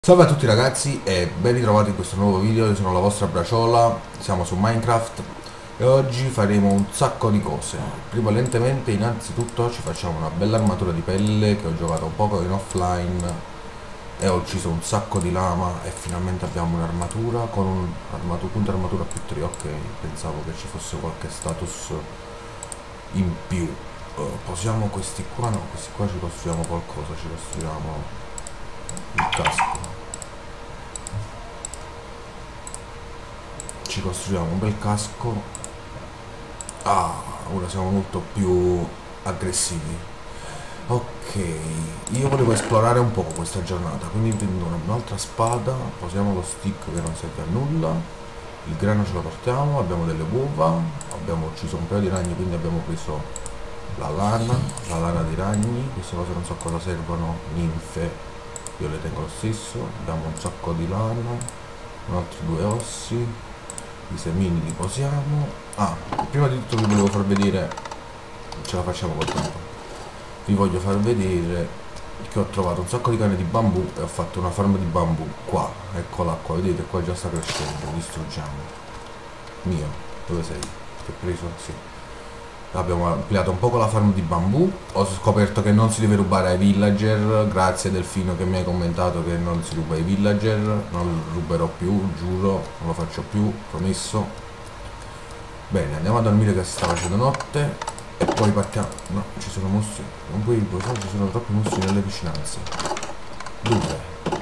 Salve a tutti ragazzi e ben ritrovati in questo nuovo video. Io sono la vostra Braciola, siamo su Minecraft e oggi faremo un sacco di cose. Prima lentamente innanzitutto ci facciamo una bella armatura di pelle che ho giocato un poco in offline e ho ucciso un sacco di lama e finalmente abbiamo un'armatura con un punto armatura più 3. Ok, pensavo che ci fosse qualche status in più. Posiamo questi qua? No, questi qua ci costruiamo qualcosa, ci costruiamo il casco. Ci costruiamo un bel casco. Ora siamo molto più aggressivi. Ok, io volevo esplorare un po' questa giornata, quindi prendo un'altra spada, posiamo lo stick che non serve a nulla, il grano ce lo portiamo, abbiamo delle uova, abbiamo ucciso un paio di ragni, quindi abbiamo preso la lana di ragni. Queste cose non so cosa servono, ninfe, io le tengo lo stesso. Abbiamo un sacco di lana, un altro 2 ossi, i semini li posiamo. Prima di tutto vi volevo far vedere, ce la facciamo col tempo, vi voglio far vedere che ho trovato un sacco di canne di bambù e ho fatto una farm di bambù qua. Eccola qua, vedete qua già sta crescendo. Distruggiamo. Mio, dove sei? Ti ho preso? Sì. Abbiamo ampliato un po' la farm di bambù. Ho scoperto che non si deve rubare ai villager. Grazie Delfino che mi hai commentato che non si ruba ai villager. Non lo ruberò più, giuro, non lo faccio più, promesso. Bene, andiamo a dormire che si sta facendo notte e poi partiamo. No, ci sono mostri. Non puoi riposare, ci sono troppi mostri nelle vicinanze. Dove?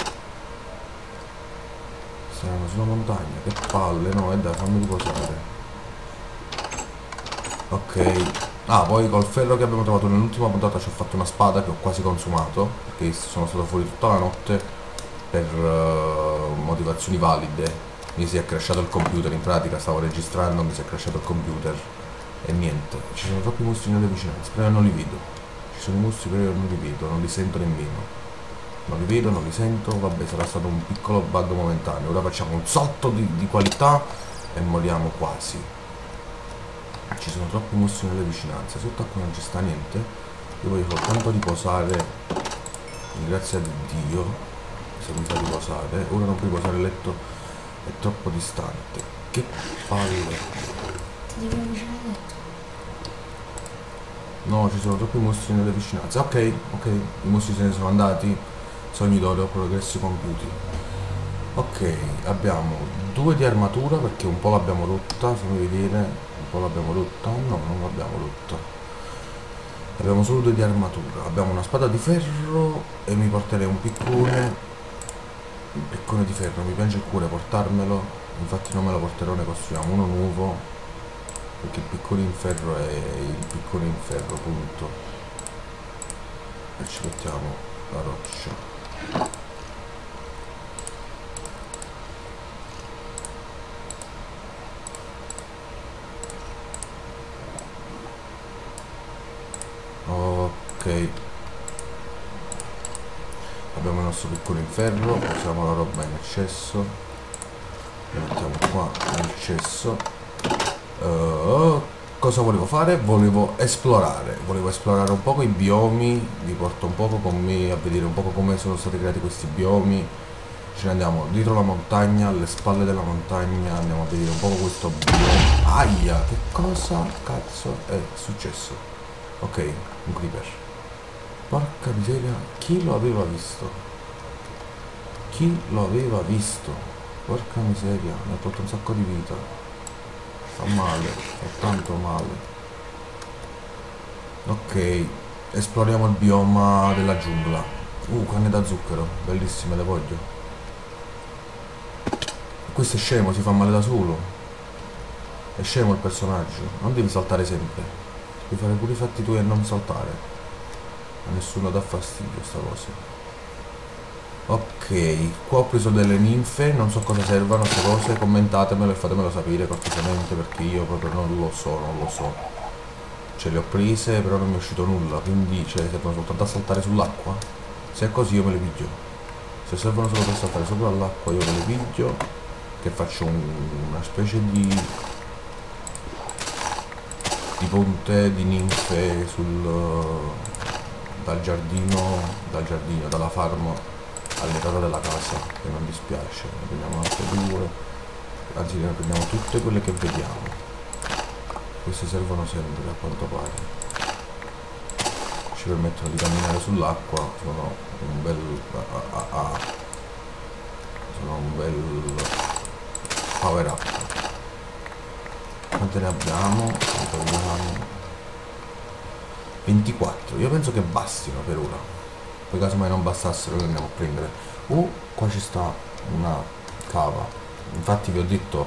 Saranno sulla montagna, che palle, no, dai, fammi riposare. Ok. Poi col ferro che abbiamo trovato nell'ultima puntata ci ho fatto una spada che ho quasi consumato, perché sono stato fuori tutta la notte per motivazioni valide. Mi si è crashato il computer, in pratica stavo registrando, mi si è crashato il computer e niente. Ci sono troppi mostri nelle vicinanze, però io non li vedo. Ci sono i mostri però io non li vedo, non li sento nemmeno. Non li vedo, non li sento, vabbè, sarà stato un piccolo bug momentaneo. Ora facciamo un salto di qualità e moriamo quasi. Ci sono troppi mostri nelle vicinanze, sotto acqua non ci sta niente. Io voglio soltanto riposare, grazie a Dio, se mi fa riposare. Ora non puoi riposare, il letto è troppo distante. Che palle. No, ci sono troppi mostri nelle vicinanze. Ok, i mostri se ne sono andati. Sogni d'oro, progressi compiuti. Ok, abbiamo 2 di armatura perché un po' l'abbiamo rotta, fammi vedere, un po' l'abbiamo rotta, no, non l'abbiamo rotta. Abbiamo solo 2 di armatura, abbiamo una spada di ferro e mi porterei un piccone di ferro, mi piange il cuore portarmelo, infatti non me lo porterò, ne costruiamo uno nuovo, perché il piccone in ferro è il piccone in ferro, punto. E ci mettiamo la roccia. Ok, abbiamo il nostro piccone in ferro, usiamo la roba in eccesso, lo mettiamo qua nel cesso. Cosa volevo fare? Volevo esplorare un poco i biomi, vi porto un poco con me a vedere un poco come sono stati creati questi biomi. Ce ne andiamo dietro la montagna, alle spalle della montagna, andiamo a vedere un poco questo bioma. Aia, che cosa cazzo è successo? Ok, un creeper. Porca miseria, chi lo aveva visto? Chi lo aveva visto? Porca miseria, mi ha tolto un sacco di vita. Fa male, fa tanto male. Ok, esploriamo il bioma della giungla. Canne da zucchero, bellissime, le voglio. Questo è scemo, si fa male da solo. È scemo il personaggio, non devi saltare sempre. Devi fare pure i fatti tuoi e non saltare. A nessuno dà fastidio sta cosa. Ok, qua ho preso delle ninfe, non so cosa servano queste cose, commentatemelo e fatemelo sapere cortesemente perché io proprio non lo so. Ce le ho prese però non mi è uscito nulla, quindi servono soltanto a saltare sull'acqua. Se è così io me le piglio. Se servono solo per saltare sopra l'acqua io me le piglio, che faccio una specie di ponte di ninfe dal giardino, dalla farm all'età della casa, che non dispiace. Ne prendiamo altre due, anzi ne prendiamo tutte quelle che vediamo. Queste servono sempre a quanto pare. Ci permettono di camminare sull'acqua, sono un bel sono un bel power up. Quante ne abbiamo? Quante abbiamo? 24. Io penso che bastino per ora. Poi casomai non bastassero le andiamo a prendere. Qua ci sta una cava. Infatti vi ho detto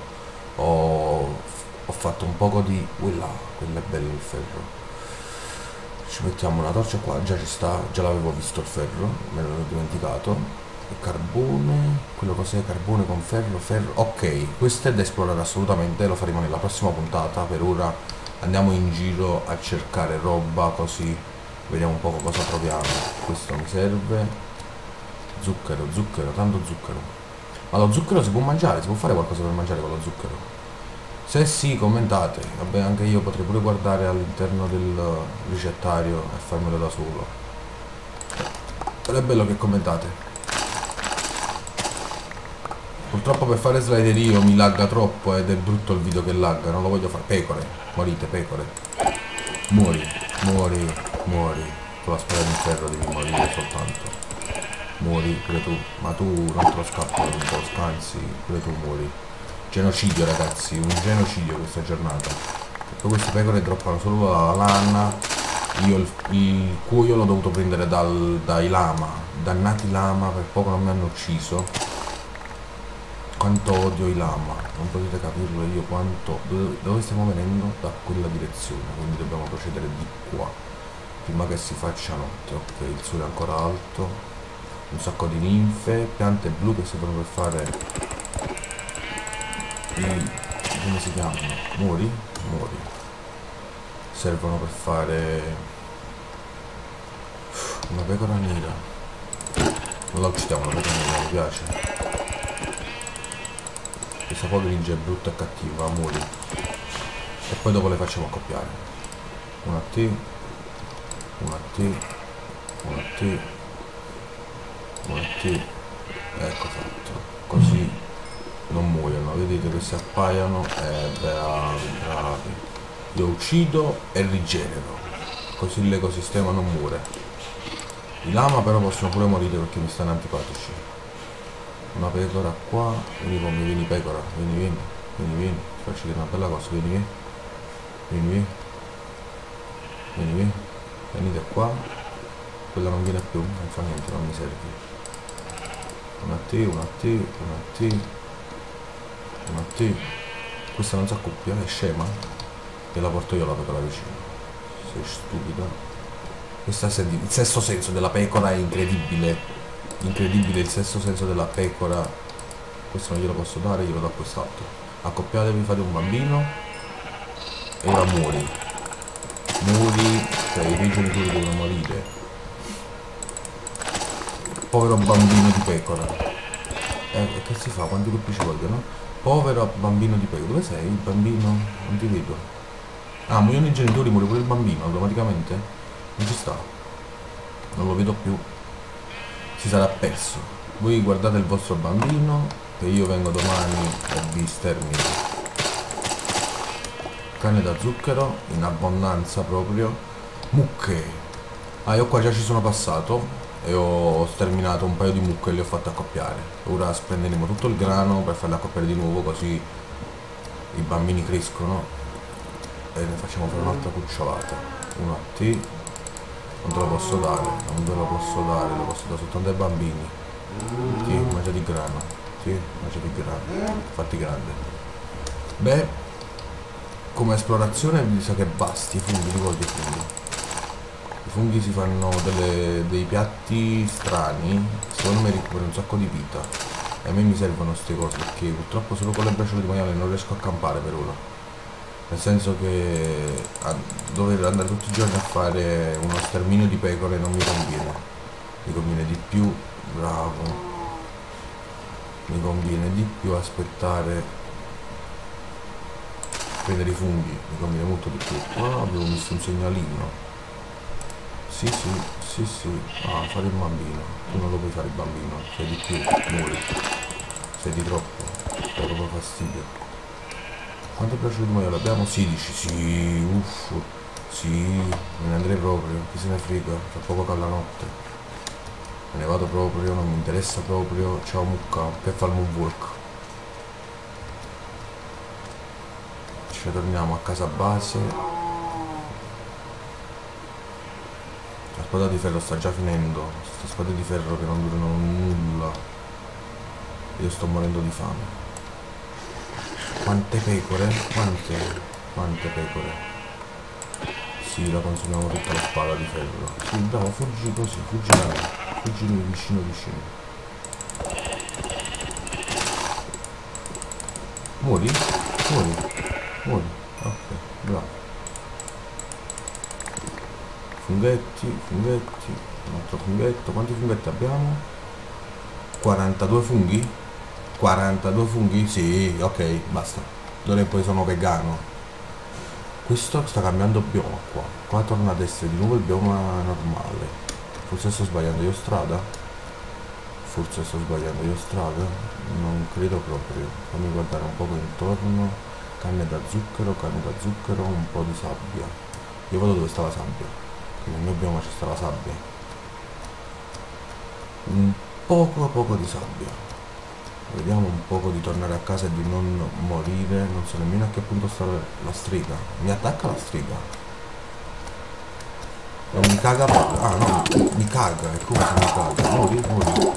ho fatto un poco di quello è bello il ferro. Ci mettiamo una torcia qua, già ci sta, già l'avevo visto il ferro, me l'ho dimenticato. Il carbone, quello cos'è? Carbone con ferro, ferro. Ok, questo è da esplorare assolutamente, lo faremo nella prossima puntata. Per ora andiamo in giro a cercare roba, così vediamo un po' cosa troviamo. Questo mi serve. Zucchero, zucchero, tanto zucchero. Ma lo zucchero si può mangiare? Si può fare qualcosa per mangiare con lo zucchero? Se sì, commentate. Vabbè, anche io potrei pure guardare all'interno del ricettario e farmelo da solo. Però è bello che commentate. Purtroppo per fare sliderio mi lagga troppo ed è brutto il video che lagga, non lo voglio fare. Pecore, morite, pecore. Muori, muori, muori. Con la spada di ferro devi morire soltanto. Muori pure tu, ma tu non te lo scappo, non te lo scansi, pure tu muori. Genocidio ragazzi, un genocidio questa giornata. Perché queste pecore droppano solo la lana. Io il cuoio l'ho dovuto prendere dai lama. Dannati lama, per poco non mi hanno ucciso. Quanto odio i lama, non potete capirlo io quanto. Dove stiamo venendo? Da quella direzione, quindi dobbiamo procedere di qua. Prima che si faccia notte. Ok, il sole è ancora alto. Un sacco di ninfe, piante blu che servono per fare come si chiamano? Muri? Muri. Servono per fare una pecora nera. Non la uccidiamo, la pecora nera, mi piace. Questa poi grigia è brutta e cattiva, muri. E poi dopo le facciamo accoppiare. Una T, una T, una T, una T. Ecco fatto. Così non muoiono, vedete che si appaiano e bravi, bravi. Io uccido e rigenero, così l'ecosistema non muore. I lama però possono pure morire perché mi stanno antipatici. Una pecora qua, vieni con me, vieni pecora, vieni, vieni, vieni, vieni, ti faccio dire una bella cosa, vieni, vieni, vieni, vieni, vieni, vieni, venite qua, quella non viene più, non fa niente, non mi serve. Una T, una T, una T. Una T. Questa non si accoppia, è scema. E la porto io la pecora vicino. Sei stupida. Questo è il sesto senso della pecora, è incredibile. Incredibile il sesto senso della pecora. Questo non glielo posso dare, glielo do a quest'altro. Accoppiatevi, fate un bambino. E ora muori. Muori, cioè i tuoi genitori devono morire. Povero bambino di pecora. Che si fa? Quanti colpi ci vogliono? Povero bambino di pecora. Dove sei il bambino? Non ti vedo. Ah, muoiono i genitori, muore pure il bambino automaticamente? Non ci sta. Non lo vedo più. Si sarà perso. Voi guardate il vostro bambino, che io vengo domani e vi stermino. Canne da zucchero, in abbondanza proprio. Mucche. Ah, io qua già ci sono passato e ho sterminato un paio di mucche e le ho fatte accoppiare. Ora sprenderemo tutto il grano per farle accoppiare di nuovo, così i bambini crescono e ne facciamo fare un'altra cucciolata. Una T. Non te lo posso dare, non ve lo posso dare, lo posso dare soltanto ai bambini. T, mangia di grano. T, mangia di grano. Fatti grande. Beh, come esplorazione mi sa che basti, i funghi, li voglio i funghi. I funghi si fanno dei piatti strani, secondo me recuperano un sacco di vita. E a me mi servono queste cose perché purtroppo solo con le briciole di maiale non riesco a campare per ora. Nel senso che dover andare tutti i giorni a fare uno sterminio di pecore non mi conviene. Mi conviene di più, bravo, mi conviene di più aspettare, prendere i funghi, mi conviene molto di più. Qua avevo visto un segnalino. Sì, sì, sì, sì. Ah, fare il bambino. Tu non lo puoi fare il bambino. Sei di più, muori. Sei di troppo. Dai proprio fastidio. Quanto è piaciuto di maiale abbiamo? 16, sì, uff. Sì, me ne andrei proprio. Chi se ne frega? Tra poco che alla notte. Me ne vado proprio, non mi interessa proprio. Ciao mucca, per farmi un walk. Ci torniamo a casa base. La spada di ferro sta già finendo. Queste spade di ferro che non durano nulla. Io sto morendo di fame. Quante pecore? Quante pecore? Sì, la consumiamo tutta la spada di ferro. Sì, bravo, fuggi così, fuggi da me. Fuggi vicino vicino. Muori? Muori? Muori? Ok, bravo. Funghetti, funghetti. Un altro funghetto. Quanti funghetti abbiamo? 42 funghi? 42 funghi? Sì, ok, basta. D'ora in poi sono vegano. Questo sta cambiando bioma qua. Qua torna ad essere di nuovo il bioma normale. Forse sto sbagliando io strada? Forse sto sbagliando io strada? Non credo proprio. Fammi guardare un poco intorno. Canne da zucchero, un po' di sabbia. Io vado dove sta la sabbia. Che nel mio bioma c'è sta la sabbia. Un poco di sabbia. Vediamo un poco di tornare a casa e di non morire. Non so nemmeno a che punto sta la strega. Mi attacca la strega. Non mi caga proprio. Ah no, mi caga. È come se mi caga. Muori, muori.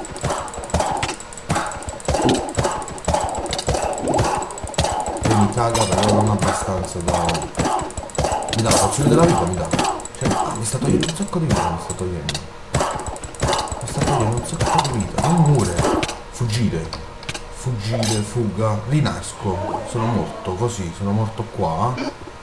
E mi caga però non abbastanza da... Mi dà la porzione della vita, mi dà. Cioè, mi sta togliendo un sacco di vita, mi sta togliendo. Mi sta togliendo un sacco di vita. Non muore. Fuggire, fuga, rinasco, sono morto così, sono morto qua,